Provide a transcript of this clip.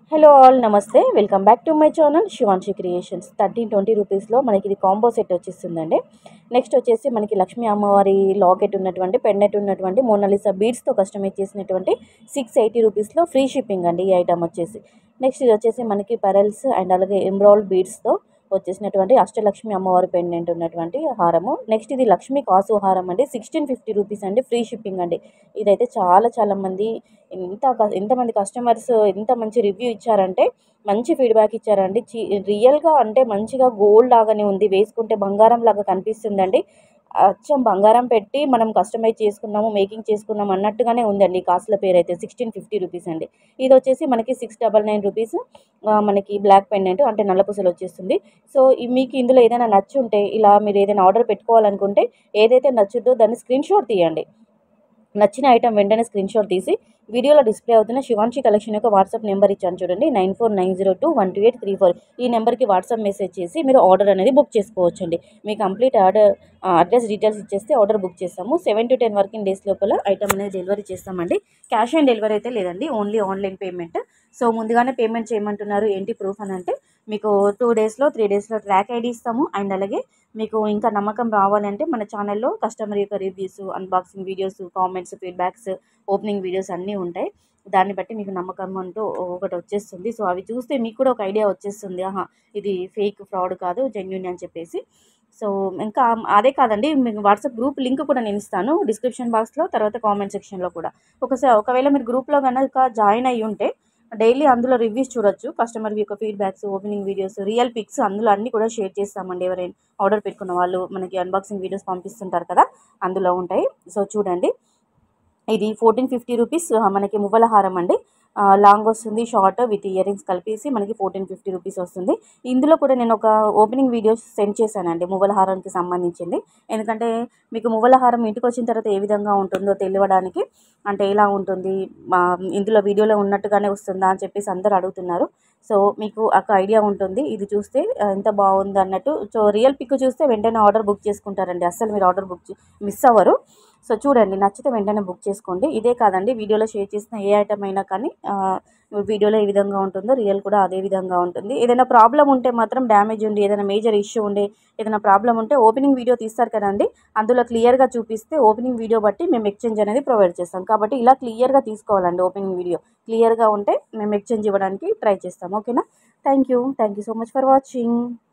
Hello all నమస్తే welcome back to my channel Shivanshi creations 1320 రూపీస్లో మనకి ఇది కాంబో సెట్ వచ్చేస్తుందండి. నెక్స్ట్ వచ్చేసి మనకి లక్ష్మీ అమ్మవారి లాకెట్ ఉన్నటువంటి పెండెంట్ ఉన్నటువంటి మోనాలిసా బీడ్స్తో కస్టమైజ్ చేసినటువంటి 680 రూపీస్లో ఫ్రీ షిప్పింగ్ అండి ఈ ఐటమ్ వచ్చేసి. నెక్స్ట్ ఇది వచ్చేసి మనకి పెరల్స్ అండ్ అలాగే ఎంబ్రాయిడ్ బీడ్స్తో వచ్చేసినటువంటి అష్టలక్ష్మి అమ్మవారి పెండెంట్ ఉన్నటువంటి హారము. నెక్స్ట్ ఇది లక్ష్మీ కాసు హారం అండి, 1650 రూపీస్ అండి, ఫ్రీ షిప్పింగ్ అండి. ఇదైతే చాలా మంది ఎంతమంది కస్టమర్స్ ఎంత మంచి రివ్యూ ఇచ్చారంటే మంచి ఫీడ్బ్యాక్ ఇచ్చారండి. రియల్గా అంటే మంచిగా గోల్డ్ లాగానే ఉంది, వేసుకుంటే బంగారం లాగా కనిపిస్తుందండి. అచ్చం బంగారం పెట్టి మనం కస్టమైజ్ చేసుకున్నాము, మేకింగ్ చేసుకున్నాము అన్నట్టుగానే ఉందండి. ఈ కాస్ట్ల పేరు అయితే 1650 రూపీస్ అండి. ఇది వచ్చేసి మనకి 699 రూపీస్. మనకి బ్లాక్ పెండెంట్ అంటే నల్లపూసలు వచ్చేస్తుంది. సో మీకు ఇందులో ఏదైనా నచ్చుంటే ఇలా మీరు ఏదైనా ఆర్డర్ పెట్టుకోవాలనుకుంటే ఏదైతే నచ్చుద్దో దాన్ని స్క్రీన్ షాట్ తీయండి. నచ్చిన ఐటమ్ వెంటనే స్క్రీన్ షాట్ తీసి వీడియోలో డిస్ప్లే అవుతున్న శివాన్షి కలెక్షన్ యొక్క వాట్సాప్ నెంబర్ ఇచ్చాను చూడండి, 9490212834. ఈ నెంబర్కి వాట్సాప్ మెసేజ్ చేసి మీరు ఆర్డర్ అనేది బుక్ చేసుకోవచ్చండి. మీ కంప్లీట్ ఆర్డర్ అడ్రస్ డీటెయిల్స్ ఇచ్చేస్తే ఆర్డర్ బుక్ చేస్తాము. 7 to 10 వర్కింగ్ డేస్ లోపల ఐటమ్ అనేది డెలివరీ చేస్తామండి. క్యాష్ ఆన్ డెలివరీ అయితే లేదండి, ఓన్లీ ఆన్లైన్ పేమెంట్. సో ముందుగానే పేమెంట్ చేయమంటున్నారు, ఏంటి ప్రూఫ్ అని అంటే మీకు 2 డేస్లో 3 డేస్లో ట్రాక్ ఐడి ఇస్తాము. అండ్ అలాగే మీకు ఇంకా నమ్మకం రావాలంటే మన ఛానల్లో కస్టమర్ యొక్క reviews, unboxing videos, comments, feedbacks, opening videos అన్నీ ఉంటాయి. దాన్ని బట్టి మీకు నమ్మకం అంటూ ఒకటి వచ్చేస్తుంది. సో అవి చూస్తే మీకు కూడా ఒక ఐడియా వచ్చేస్తుంది, ఆహా ఇది ఫేక్ ఫ్రాడ్ కాదు జెన్యూన్ అని చెప్పేసి. సో ఇంకా అదే కాదండి, మీకు వాట్సాప్ గ్రూప్ లింక్ కూడా నేను ఇస్తాను డిస్క్రిప్షన్ బాక్స్లో, తర్వాత కామెంట్ సెక్షన్లో కూడా. ఒకవేళ మీరు గ్రూప్లో కనుక జాయిన్ అయ్యి ఉంటే డైలీ అందులో రివ్యూస్ చూడొచ్చు, కస్టమర్ యొక్క feedbacks, opening videos, real pics అందులో అన్నీ కూడా షేర్ చేస్తామండి. ఎవరైనా ఆర్డర్ పెట్టుకున్న వాళ్ళు మనకి అన్బాక్సింగ్ వీడియోస్ పంపిస్తుంటారు కదా, అందులో ఉంటాయి. సో చూడండి, ఇది 1450 రూపీస్ మనకి మువ్వల హారం అండి. లాంగ్ వస్తుంది, షార్ట్ విత్ ఇయర్ రింగ్స్ కలిపేసి మనకి 1450 రూపీస్ వస్తుంది. ఇందులో కూడా నేను ఒక ఓపెనింగ్ వీడియో సెండ్ చేశానండి మువ్వల హారానికి సంబంధించింది. ఎందుకంటే మీకు మువ్వల హారం ఇంటికి వచ్చిన తర్వాత ఏ విధంగా ఉంటుందో తెలియడానికి, అంటే ఎలా ఉంటుంది ఇందులో వీడియోలో ఉన్నట్టుగానే వస్తుందా అని చెప్పేసి అందరూ అడుగుతున్నారు. సో మీకు ఒక ఐడియా ఉంటుంది ఇది చూస్తే ఎంత బాగుంది అన్నట్టు. సో రియల్ పిక్ చూస్తే వెంటనే ఆర్డర్ బుక్ చేసుకుంటారండి, అస్సలు మీరు ఆర్డర్ మిస్ అవ్వరు. సో చూడండి, నచ్చితే వెంటనే బుక్ చేసుకోండి. ఇదే కాదండి, వీడియోలో షేర్ చేసిన ఏ ఐటమ్ అయినా కానీ వీడియోలో ఏ విధంగా ఉంటుందో రియల్ కూడా అదే విధంగా ఉంటుంది. ఏదైనా ప్రాబ్లం ఉంటే మాత్రం, డ్యామేజ్ ఉండి ఏదైనా మేజర్ ఇష్యూ ఉండే ఏదైనా ప్రాబ్లం ఉంటే ఓపెనింగ్ వీడియో తీస్తారు కదండి, అందులో క్లియర్గా చూపిస్తే ఓపెనింగ్ వీడియో బట్టి మేము ఎక్స్చేంజ్ అనేది ప్రొవైడ్ చేస్తాం. కాబట్టి ఇలా క్లియర్గా తీసుకోవాలండి, ఓపెనింగ్ వీడియో క్లియర్గా ఉంటే మేము ఎక్స్చేంజ్ ఇవ్వడానికి ట్రై చేస్తాం. ఓకేనా? Thank you so much for watching.